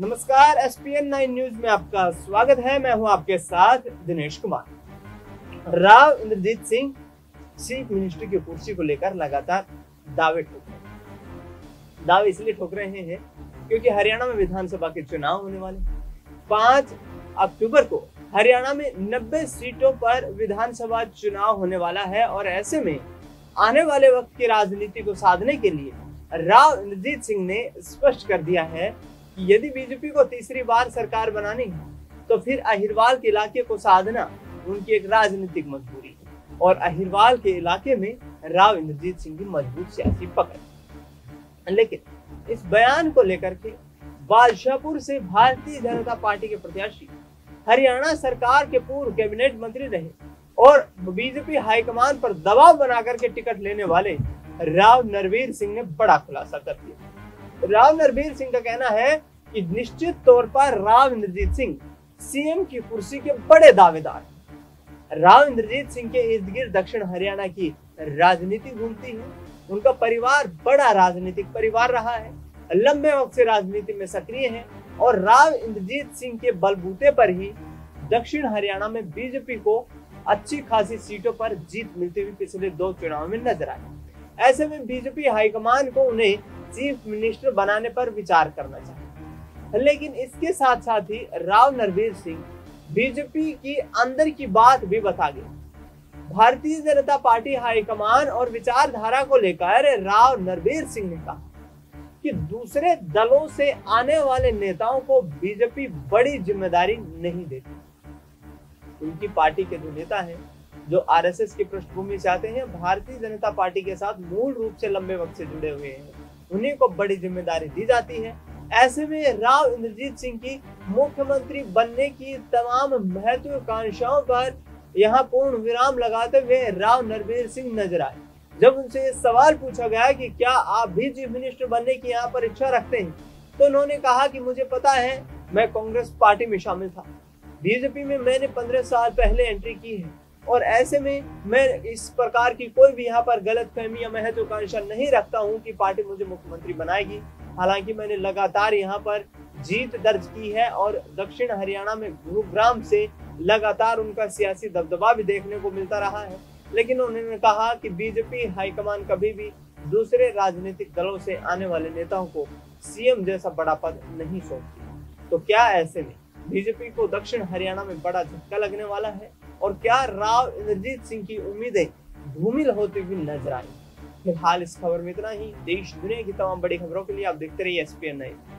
नमस्कार, SPN9 news में आपका स्वागत है। मैं हूं आपके साथ दिनेश कुमार। राव इंद्रजीत सिंह चीफ मिनिस्टर की कुर्सी को लेकर लगातार दावे इसलिए ठोक रहे हैं क्योंकि हरियाणा में विधानसभा के चुनाव होने वाले 5 अक्टूबर को हरियाणा में 90 सीटों पर विधानसभा चुनाव होने वाला है और ऐसे में आने वाले वक्त की राजनीति को साधने के लिए राव इंद्रजीत सिंह ने स्पष्ट कर दिया है कि यदि बीजेपी को तीसरी बार सरकार बनानी है तो फिर अहिरवाल के इलाके को साधना उनकी एक राजनीतिक मजबूरी है और अहिरवाल के इलाके में राव इंद्रजीत सिंह की मजबूत सियासी पकड़। लेकिन इस बयान को लेकर के बादशाहपुर से भारतीय जनता पार्टी के प्रत्याशी, हरियाणा सरकार के पूर्व कैबिनेट मंत्री रहे और बीजेपी हाईकमान पर दबाव बनाकर के टिकट लेने वाले राव नरवीर सिंह ने बड़ा खुलासा कर दिया। राव नरवीर सिंह का कहना है कि निश्चित तौर पर राव इंद्रजीत सिंह सीएम की कुर्सी के बड़े दावेदार हैं। राव इंद्रजीत सिंह के इर्द गिर्द दक्षिण हरियाणा की राजनीति घूमती है। उनका परिवार बड़ा राजनीतिक परिवार रहा है, लंबे वक्त से राजनीति में सक्रिय है और राव इंद्रजीत सिंह के बलबूते पर ही दक्षिण हरियाणा में बीजेपी को अच्छी खासी सीटों पर जीत मिलती हुई पिछले 2 चुनाव में नजर आई। ऐसे में बीजेपी हाईकमान को उन्हें चीफ मिनिस्टर बनाने पर विचार करना चाहिए। लेकिन इसके साथ साथ ही राव नरवीर सिंह बीजेपी की अंदर की बात भी बता गए। भारतीय जनता पार्टी हाईकमान और विचारधारा को लेकर राव नरवीर सिंह ने कहा कि दूसरे दलों से आने वाले नेताओं को बीजेपी बड़ी जिम्मेदारी नहीं देती। उनकी पार्टी के जो नेता हैं, जो आरएसएस की पृष्ठभूमि से आते हैं, भारतीय जनता पार्टी के साथ मूल रूप से लंबे वक्त से जुड़े हुए हैं, उन्हीं को बड़ी जिम्मेदारी दी जाती है। ऐसे में राव इंद्रजीत सिंह की मुख्यमंत्री बनने की तमाम महत्वाकांक्षाओं पर यहाँ पूर्ण विराम लगाते हुए राव नरवीर सिंह नजर आए। जब उनसे ये सवाल पूछा गया कि क्या आप भी चीफ मिनिस्टर बनने की यहाँ पर इच्छा रखते हैं, तो उन्होंने कहा कि मुझे पता है, मैं कांग्रेस पार्टी में शामिल था, बीजेपी में मैंने 15 साल पहले एंट्री की है और ऐसे में मैं इस प्रकार की कोई भी यहाँ पर गलतफहमी या महत्वाकांक्षा नहीं रखता हूँ कि पार्टी मुझे मुख्यमंत्री बनाएगी। हालांकि मैंने लगातार यहाँ पर जीत दर्ज की है और दक्षिण हरियाणा में गुरुग्राम से लगातार उनका सियासी दबदबा भी देखने को मिलता रहा है। लेकिन उन्होंने कहा कि बीजेपी हाईकमान कभी भी दूसरे राजनीतिक दलों से आने वाले नेताओं को सीएम जैसा बड़ा पद नहीं सौंपती। तो क्या ऐसे में बीजेपी को दक्षिण हरियाणा में बड़ा झटका लगने वाला है और क्या राव इंद्रजीत सिंह की उम्मीदें धूमिल होती हुई नजर आई? फिलहाल इस खबर में इतना ही। देश दुनिया की तमाम बड़ी खबरों के लिए आप देखते रहिए SPN9।